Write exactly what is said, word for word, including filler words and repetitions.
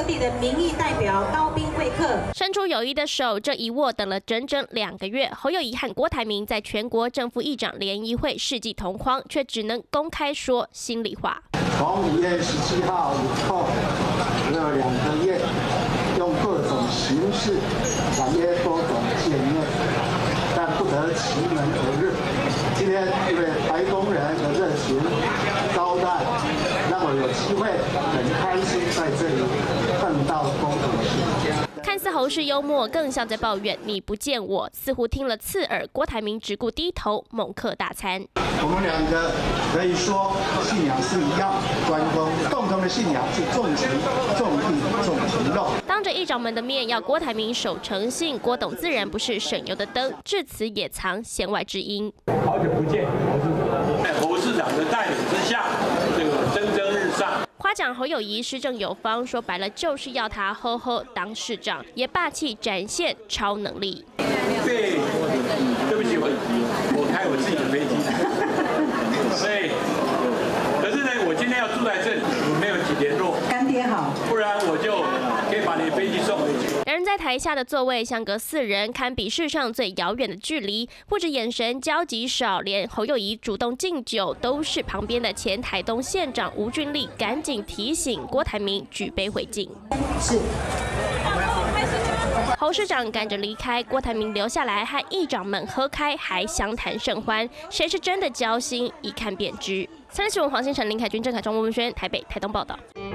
地的民意代表高宾贵客。 伸出友谊的手，这一握等了整整两个月。侯友宜和郭台铭在全国正副议长联谊会世纪同框，却只能公开说心里话。 从一月十七号以后，这两个月，用各种形式来约多种见面，但不得其门而入。今天因为台东人的热情招待，让我有机会很开心在这里碰到公同事。 看似侯氏幽默，更像在抱怨你不见我，似乎听了刺耳。郭台铭只顾低头猛嗑大餐。 我们两个可以说信仰是一样，关公共同的信仰是重情重义重情肉。 当着议长们的面要郭台铭守诚信，郭董自然不是省油的灯，至此也藏弦外之音。 好久不见，侯市长，在侯市长的带领之下，这个蒸蒸日上。 夸奖侯友宜施政有方，说白了就是要他呵呵当市长，也霸气展现超能力。 对，对不起，我我开我自己的飞机，所以，可是呢，我今天要住在这里，我没有几联络， 干爹好， 不然我就可以把你的飞机送回去。 两人在台下的座位相隔四人，堪比世上最遥远的距离。不止眼神交集少，连侯友宜主动敬酒，都是旁边的前台东县长吴俊立赶紧提醒郭台铭举杯回敬。 是。 侯市长赶着离开，郭台铭留下来和议长们喝开，还相谈甚欢。谁是真的交心，一看便知。三立新闻黄先成、林凯君、郑凯中、吴文轩，台北、台东报道。